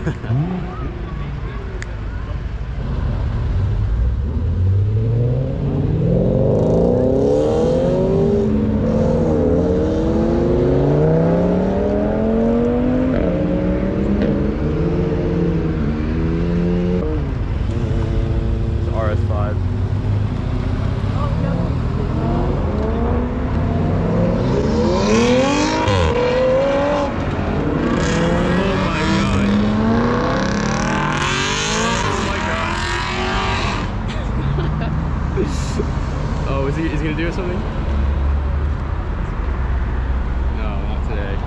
Oh, is he gonna do something? No, not today.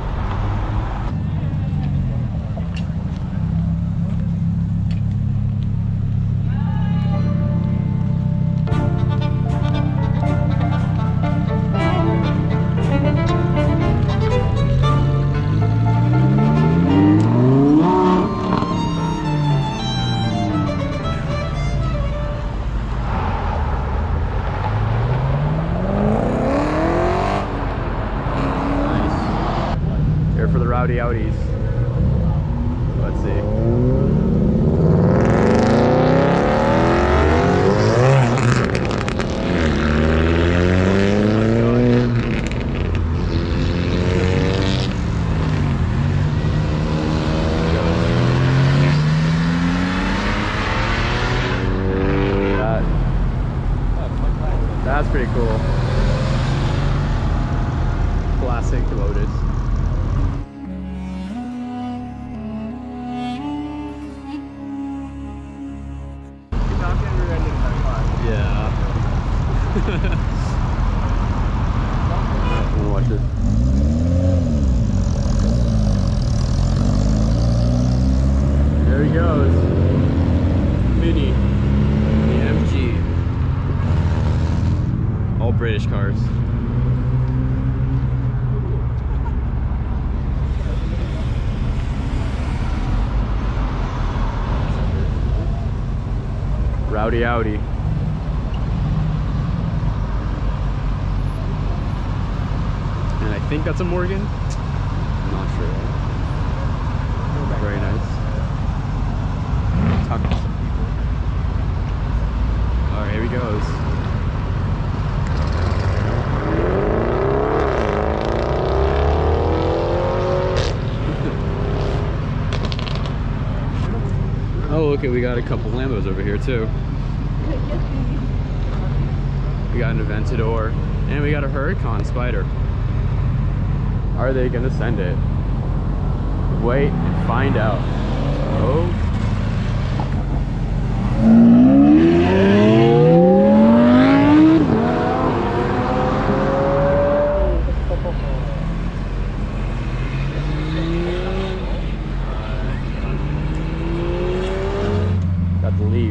For the rowdy outies. Let's see. That's pretty cool. Classic Lotus. Yeah. Watch it. There he goes. Mini. The MG. All British cars. Rowdy Audi. And I think that's a Morgan. I'm not sure. Very nice. Talk to some people. Alright, here he goes. Oh, okay, we got a couple Lambos over here too. We got an Aventador, and we got a Huracan Spider. Are they gonna send it? Wait and find out. Oh. Got to leave.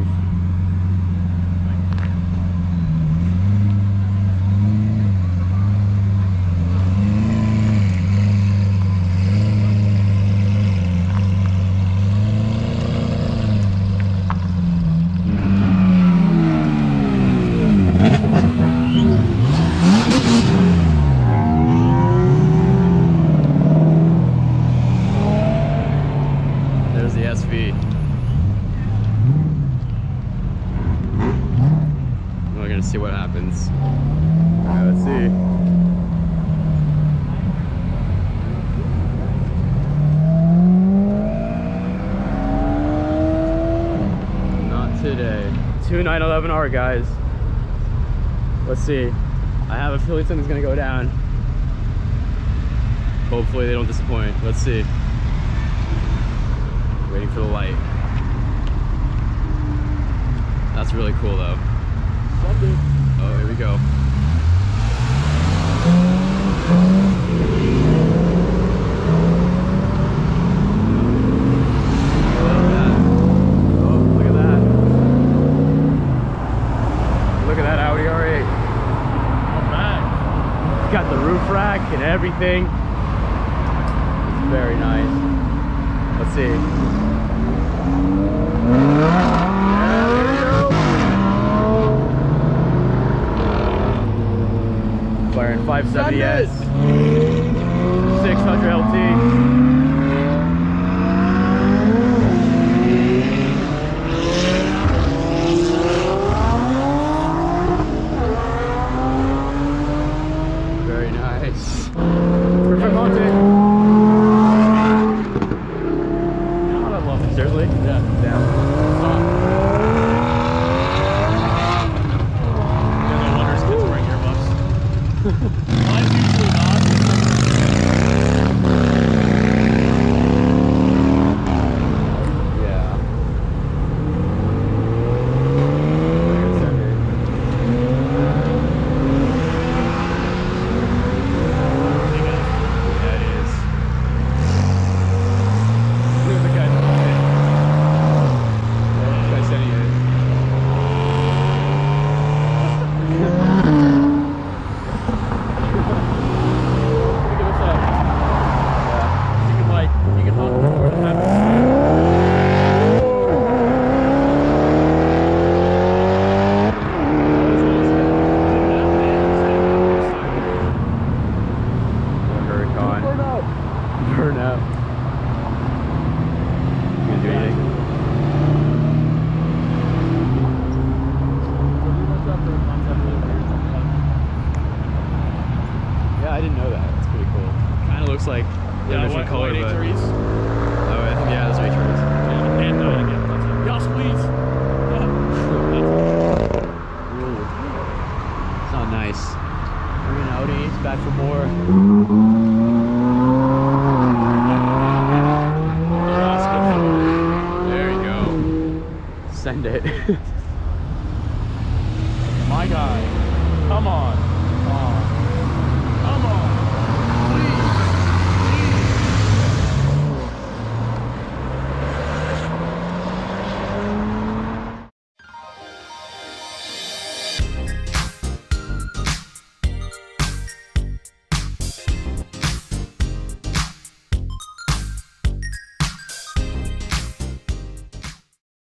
There's the SV. We're gonna see what happens. Alright, let's see. Not today. 2 911R, guys. Let's see. I have a feeling something's gonna go down. Hopefully they don't disappoint. Let's see. Waiting for the light. That's really cool though. Oh, here we go. Oh, look at that. Look at that Audi R8. It's got the roof rack and everything. It's very nice. Let's see. McLaren 570S 600 LT. Seriously? Yeah. Damn. Yeah, no wonder kids wearing earmuffs. Mine's usually not. Yeah. Yeah, it is. Look at the guy. This guy's sending it. Look at this side. Yeah. You can hold it forward and have it. Huracan. Burn out. You gonna do anything? Yeah, I didn't know that. It's pretty cool. Kind of looks like a different color, but trees. oh, I think yeah, those make trees. Yeah, and again, that's it. Yes, please. Ooh. It's not nice. We're in Audi. It's back for more. There you go. Send it.